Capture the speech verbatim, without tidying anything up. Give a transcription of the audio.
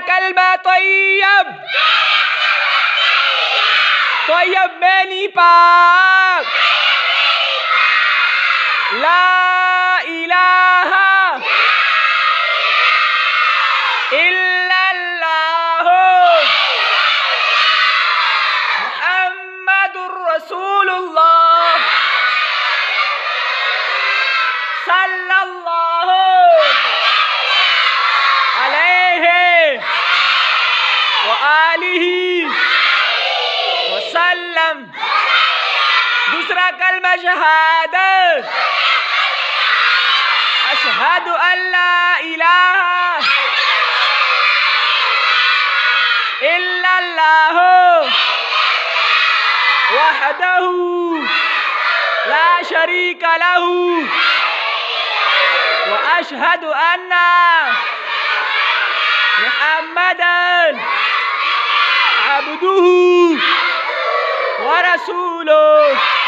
कलमा तैयब, तैयब मैनी पाक, ला इलाहा इल्लल्लाह मुहम्मदुर रसूलुल्लाह सल्लल्लाहु अलैहि व आलिही वसल्लम। दूसरा कलमा शहादत, अशहदु अल्ला इलाहा इल्लल्लाह वहदहु ला शरीका लहू व अशहदु अन्ना मुहम्मदन अब्दुहु व रसूलुहु।